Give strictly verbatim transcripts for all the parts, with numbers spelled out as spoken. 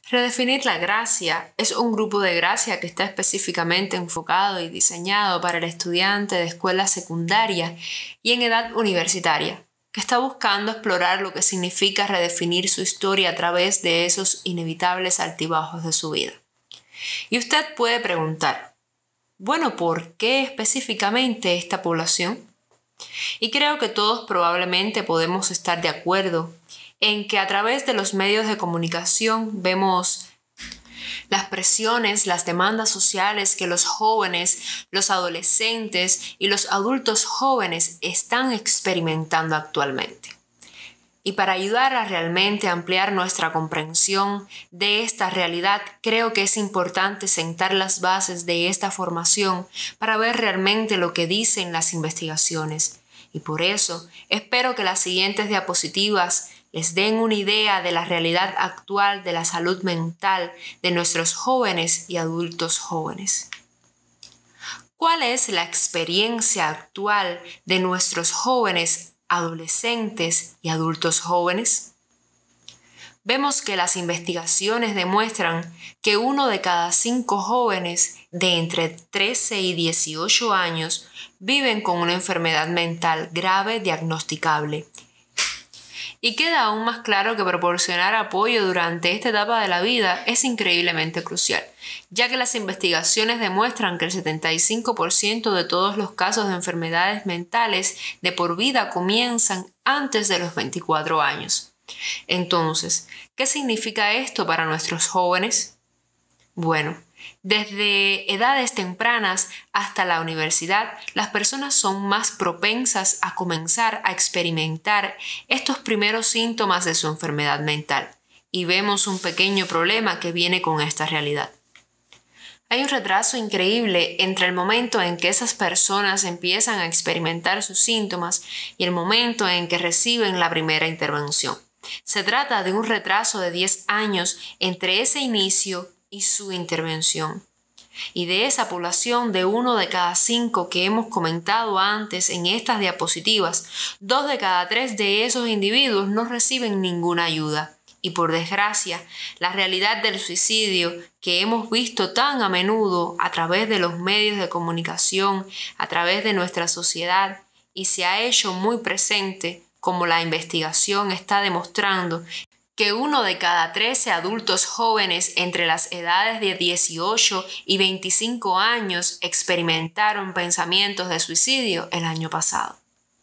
Redefinir la gracia es un grupo de gracia que está específicamente enfocado y diseñado para el estudiante de escuela secundaria y en edad universitaria, que está buscando explorar lo que significa redefinir su historia a través de esos inevitables altibajos de su vida. Y usted puede preguntar, bueno, ¿por qué específicamente esta población? Y creo que todos probablemente podemos estar de acuerdo en que a través de los medios de comunicación vemos las presiones, las demandas sociales que los jóvenes, los adolescentes y los adultos jóvenes están experimentando actualmente. Y para ayudar a realmente ampliar nuestra comprensión de esta realidad, creo que es importante sentar las bases de esta formación para ver realmente lo que dicen las investigaciones. Y por eso, espero que las siguientes diapositivas les den una idea de la realidad actual de la salud mental de nuestros jóvenes y adultos jóvenes. ¿Cuál es la experiencia actual de nuestros jóvenes, adolescentes y adultos jóvenes? Vemos que las investigaciones demuestran que uno de cada cinco jóvenes de entre trece y dieciocho años viven con una enfermedad mental grave diagnosticable. Y queda aún más claro que proporcionar apoyo durante esta etapa de la vida es increíblemente crucial, ya que las investigaciones demuestran que el setenta y cinco por ciento de todos los casos de enfermedades mentales de por vida comienzan antes de los veinticuatro años. Entonces, ¿qué significa esto para nuestros jóvenes? Bueno, desde edades tempranas hasta la universidad, las personas son más propensas a comenzar a experimentar estos primeros síntomas de su enfermedad mental, y vemos un pequeño problema que viene con esta realidad. Hay un retraso increíble entre el momento en que esas personas empiezan a experimentar sus síntomas y el momento en que reciben la primera intervención. Se trata de un retraso de diez años entre ese inicio y su intervención. Y de esa población de uno de cada cinco que hemos comentado antes en estas diapositivas, dos de cada tres de esos individuos no reciben ninguna ayuda. Y por desgracia, la realidad del suicidio que hemos visto tan a menudo a través de los medios de comunicación, a través de nuestra sociedad, y se ha hecho muy presente, como la investigación está demostrando, que uno de cada trece adultos jóvenes entre las edades de dieciocho y veinticinco años experimentaron pensamientos de suicidio el año pasado.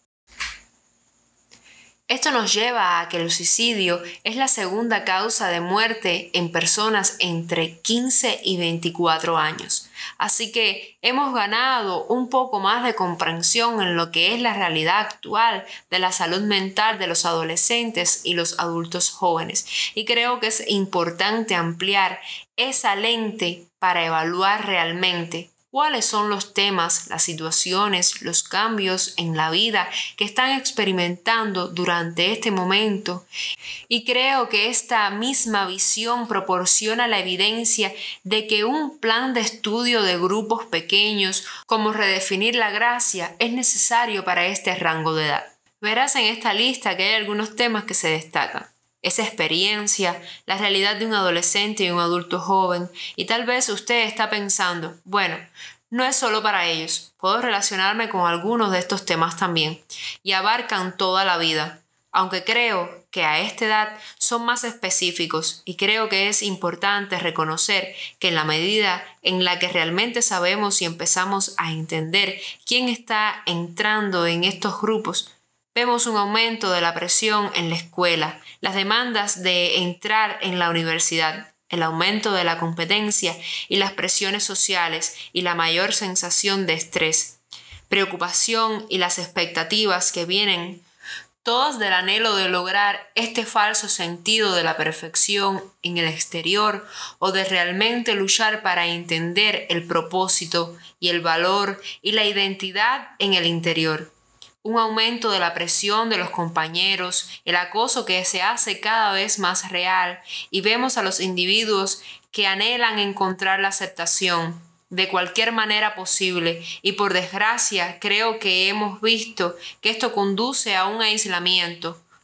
Esto nos lleva a que el suicidio es la segunda causa de muerte en personas entre quince y veinticuatro años. Así que hemos ganado un poco más de comprensión en lo que es la realidad actual de la salud mental de los adolescentes y los adultos jóvenes. Y creo que es importante ampliar esa lente para evaluar realmente cuáles son los temas, las situaciones, los cambios en la vida que están experimentando durante este momento. Y creo que esta misma visión proporciona la evidencia de que un plan de estudio de grupos pequeños, como redefinir la gracia, es necesario para este rango de edad. Verás en esta lista que hay algunos temas que se destacan. Esa experiencia, la realidad de un adolescente y un adulto joven, y tal vez usted está pensando, bueno, no es solo para ellos, puedo relacionarme con algunos de estos temas también, y abarcan toda la vida, aunque creo que a esta edad son más específicos, y creo que es importante reconocer que en la medida en la que realmente sabemos y empezamos a entender quién está entrando en estos grupos, vemos un aumento de la presión en la escuela, las demandas de entrar en la universidad, el aumento de la competencia y las presiones sociales y la mayor sensación de estrés, preocupación y las expectativas que vienen, todas del anhelo de lograr este falso sentido de la perfección en el exterior o de realmente luchar para entender el propósito y el valor y la identidad en el interior. Un aumento de la presión de los compañeros, el acoso que se hace cada vez más real, y vemos a los individuos que anhelan encontrar la aceptación de cualquier manera posible, y por desgracia creo que hemos visto que esto conduce a un aislamiento,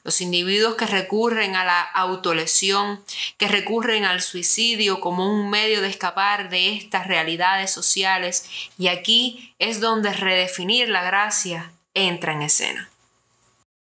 Los individuos que recurren a la autolesión, que recurren al suicidio como un medio de escapar de estas realidades sociales, y aquí es donde redefinir la gracia entra en escena.